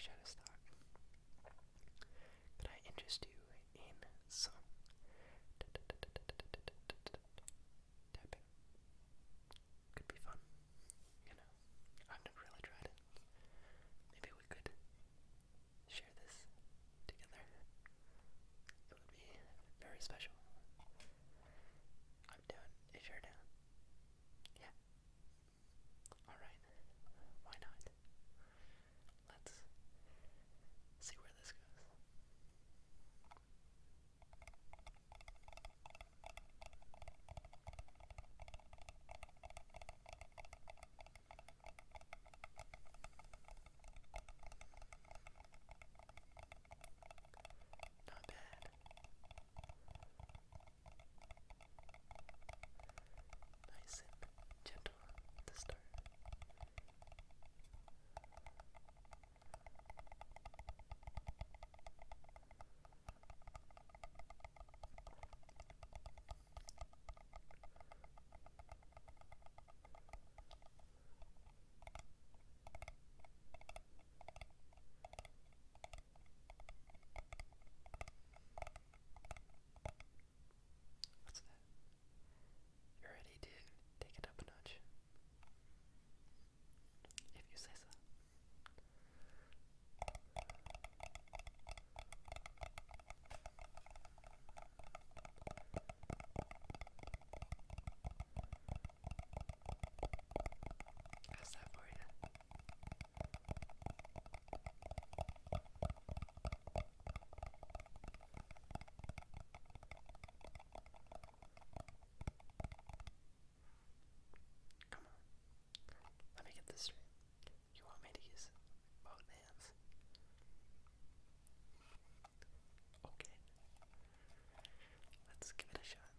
fresh out of stock. Could I interest you in some tapping? Could be fun, you know. I've never really tried it. Maybe we could share this together. It would be very special. I'm down if you're down. Yeah. Alright. Why not? Let's see where this goes. Not bad. Nice and gentle to start. What's that? You're ready to take it up a notch? If you say so. How's that for you? Come on. Let me get this straight. You want me to use both hands? Okay. Let's give it a shot.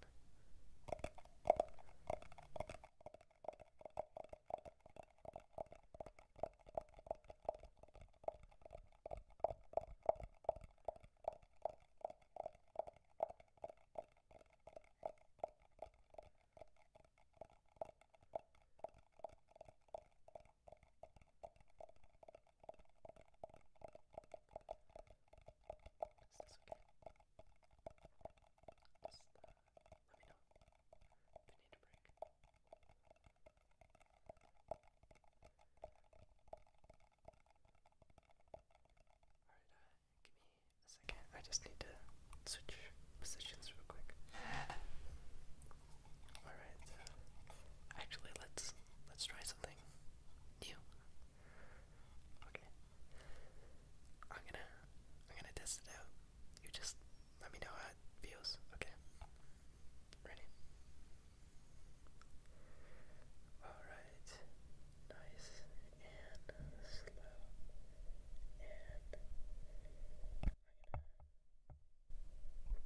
Is this okay? Just let me know if you need a break. Alright, give me a second. I just need to switch positions real quick. Alright, actually let's try something new. Okay. I'm gonna test it out. You just let me know how it feels, okay? Ready? Alright. Nice and slow. And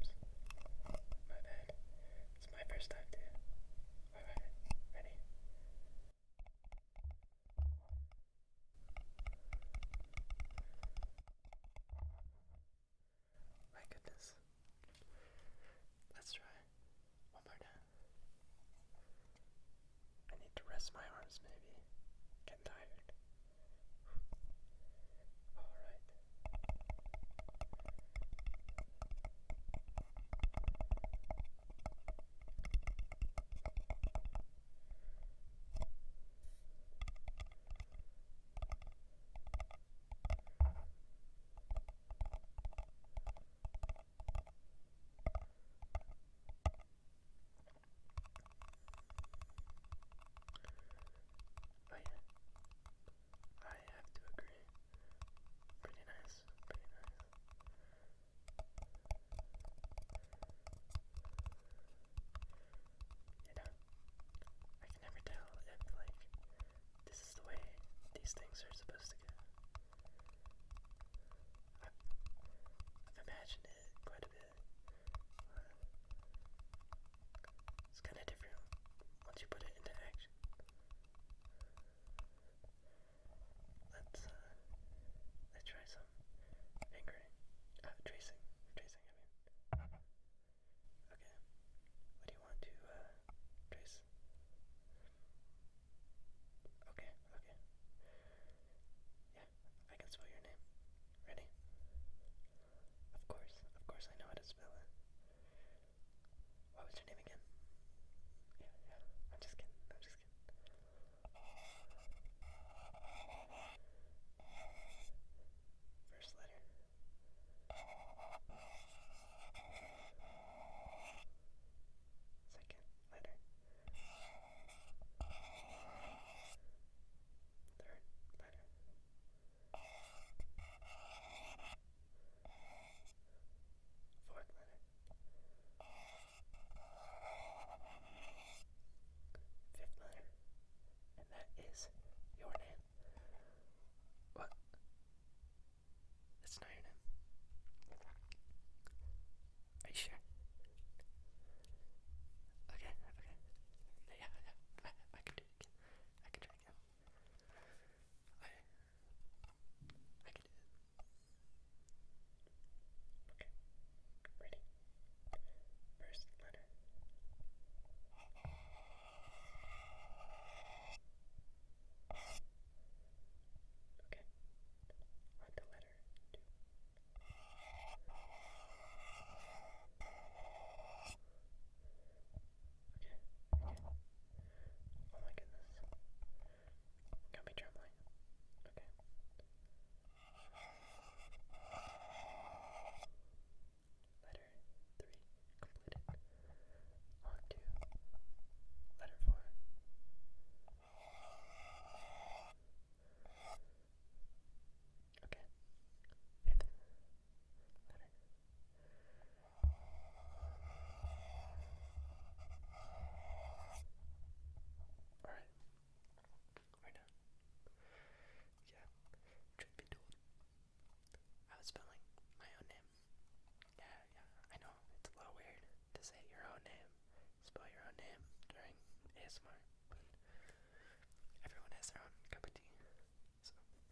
ASMR, but everyone has their own cup of tea. So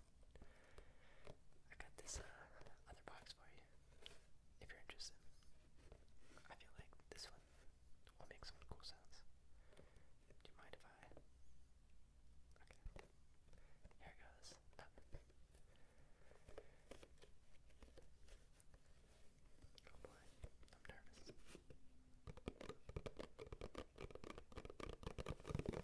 I got this other box for you if you're interested. I feel like this one will make some cool sounds. Do you mind if I? Okay. Here it goes. Oh boy, I'm nervous.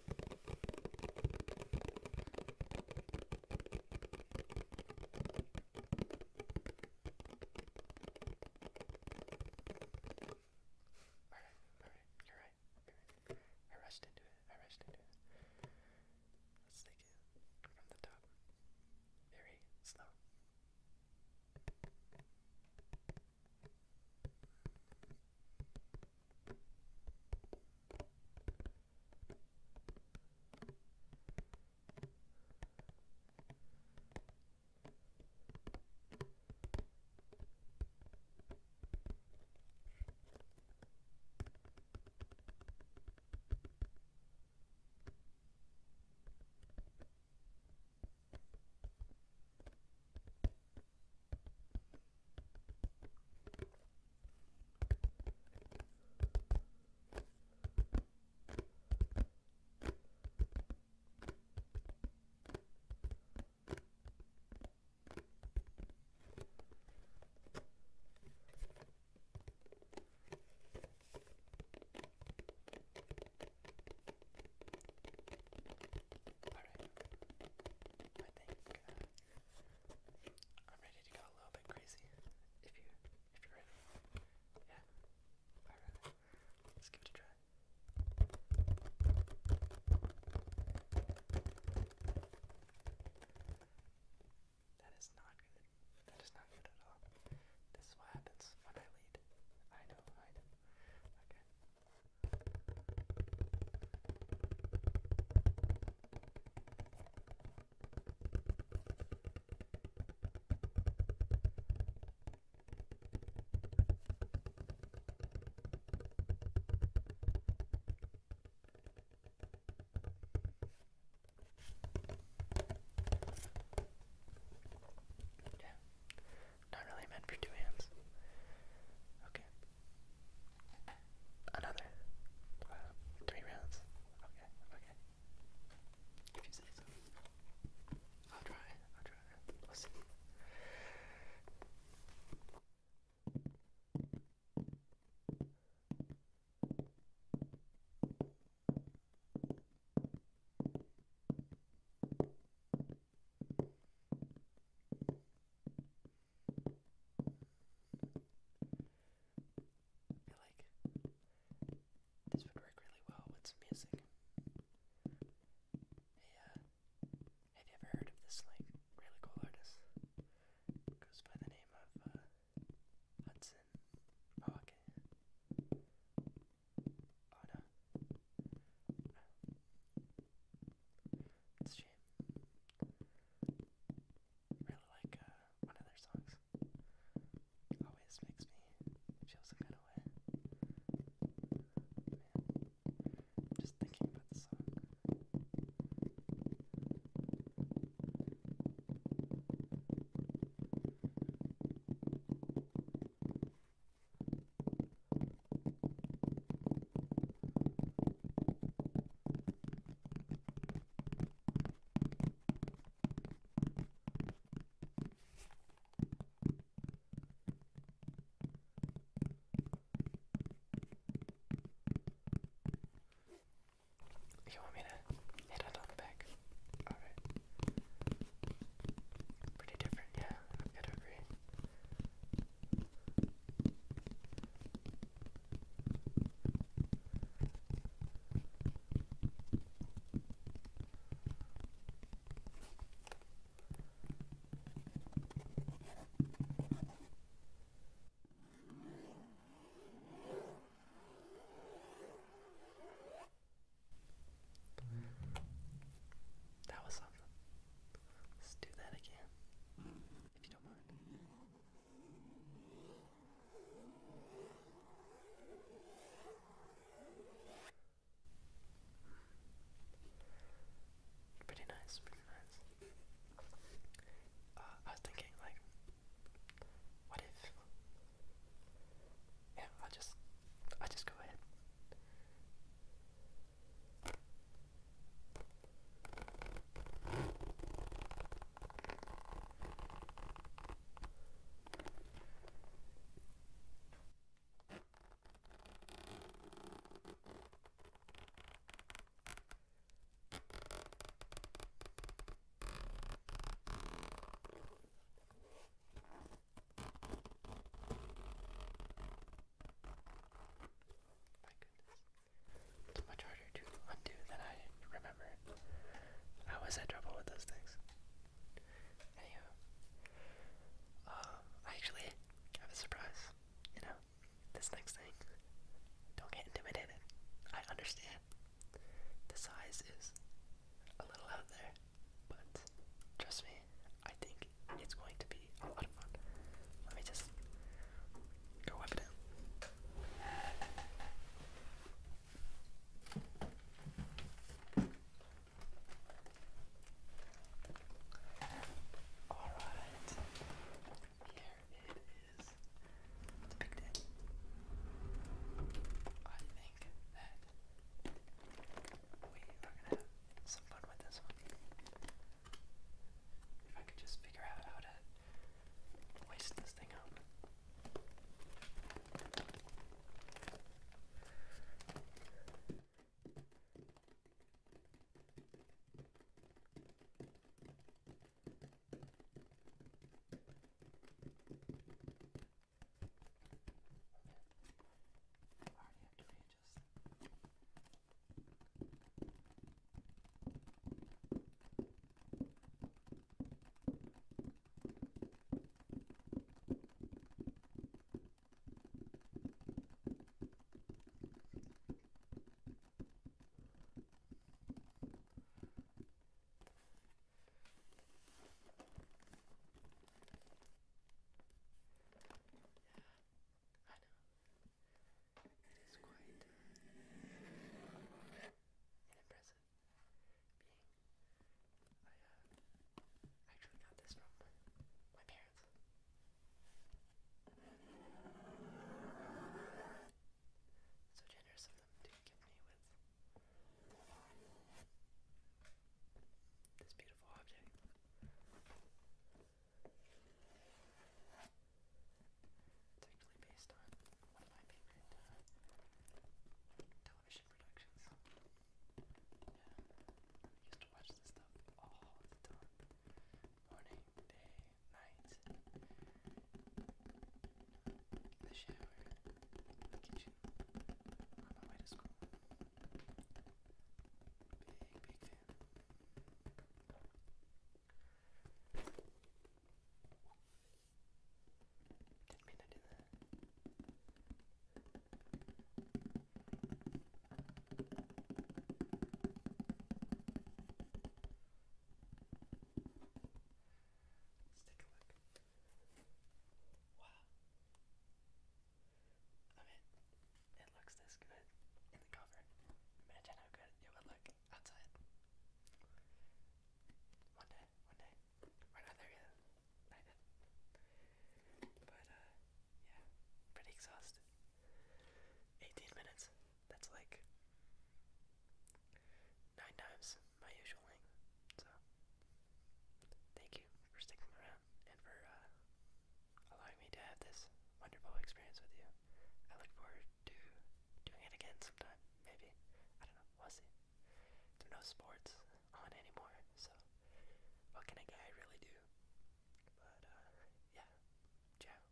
sometime, maybe. I don't know, we'll see. There are no sports on anymore, so what can a guy really do? But, yeah, ciao.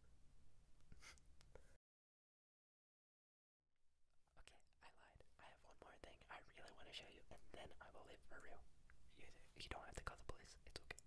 Okay, I lied. I have one more thing I really want to show you, and then I will leave for real. You don't have to call the police, it's okay.